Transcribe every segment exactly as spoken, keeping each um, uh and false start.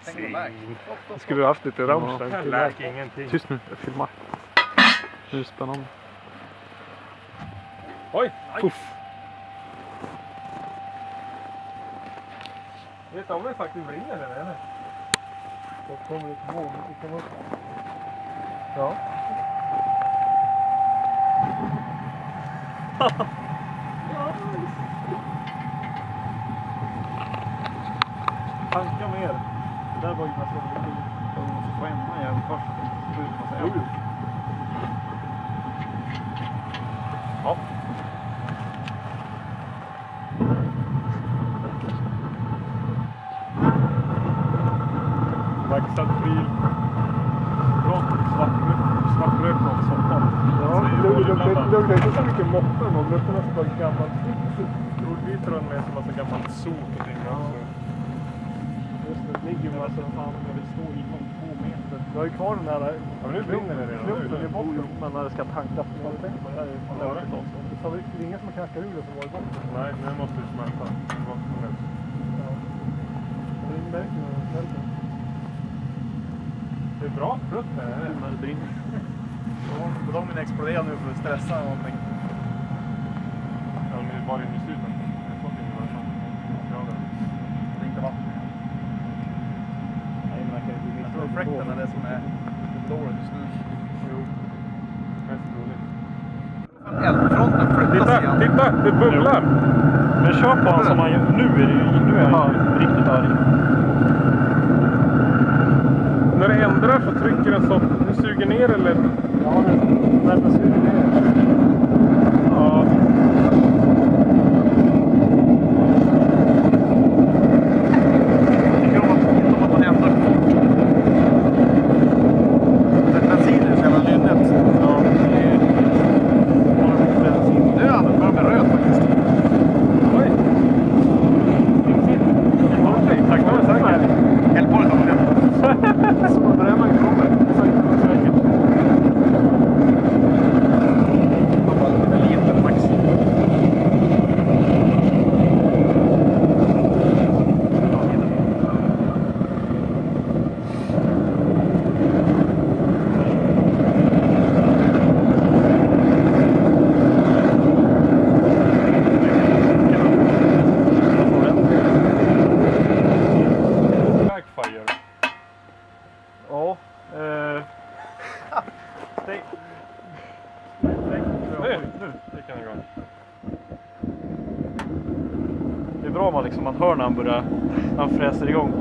Jag skulle ha haft lite Rammstein. Jag lärker ingenting. Tyst nu, jag filmar. Nu är det spännande. Oj! Puff! Vet du om det faktiskt brinner eller? Då kommer det ett moln. Det kommer upp. Ja. Tanka mer. Det där var ju massa roligt. Jag måste få ämna igen först. Jo. Ja. Vaxad pryl. Bra. Svart rök från soppan. Ja, det luktar inte så mycket moppe. Det luktar nästan bara gammalt fisk. Troligtvis tror jag med som massa gammalt sot och ting. Just det, det ligger ju massa fan. Jag vill stå inom två meter. Du har ju kvar den här Ja, men nu brinner det redan. klumpen i botten. Men när det ska tankas. Jag tänkte på det här i lördags också. Det är ingen som knackar ur det som var i botten. Nej, nu måste du smälta. Vad som helst. Ja. Det märker man när det smälter. Det är bra frukt här, eller? När det brinner. Ja, de vill explodera nu för att stressa eller någonting. Ja, men det var det i slutet. Det är så fint i varje fall. Det är inte vatten. Nej, man kan ju bli Jag tror fräkten är det som är dåligt just nu. Jo. Mest roligt. Eldfronten flyttas Titta, igen. titta! Det bubblar! Men kör på han som han gör. Nu är det ju, nu är han riktigt arg. När det ändrar så trycker den så du suger ner eller? Ja, men den suger ner. Ja. Det kan vara att man ändrar för fort. Men bensin är så jävla lynnet. Ja. Nu är han börjar med röd faktiskt. Oj! Okej, tack för det säkert. Häll på det som det. Så där man kommer. Säkert. En liter max. Backfire. Ja. Eh. Nej, nu. Det kan det gå. Det är bra om man, liksom, man hör när han börjar, när han fräser igång.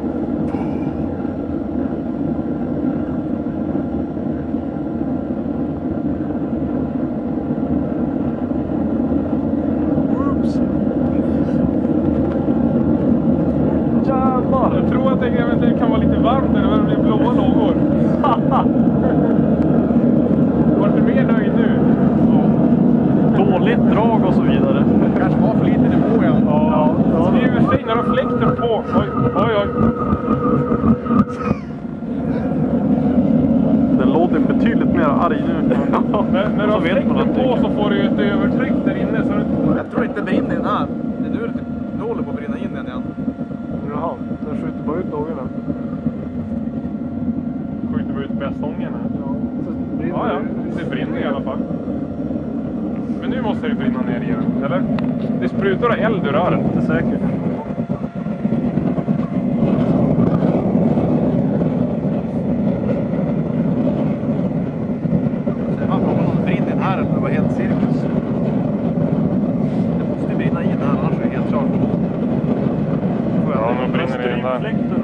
Oops. Jävlar! Jag tror att det eventuellt kan vara lite varmt när det blir blåa lågor. Var du mer nöjd nu? Dåligt drag och så vidare. Kanske var för lite nivå igen. Ja, ja. Det är ju för sig några fläkter på. Oj, oj, oj. Den låter betydligt mer arg nu. Men när du har fläkter på så får du ju ett övertryck där inne. Så det... Jag tror inte det brinner i den här. Det är nu det håller på att brinna in den igen. Jaha, den skjuter bara ut lågorna. Skjuter vi ut bästången här. Ja, så brinner Ja, ja. Det brinner i alla fall. Men nu måste det brinna ner igen, eller? Det sprutar eld ur röret. det är säkert. Det var frågan om det brinner i den här eller det var helt cirkus. Det måste brinna i den här annars är det helt klart. Ja, nu brinner det i den där.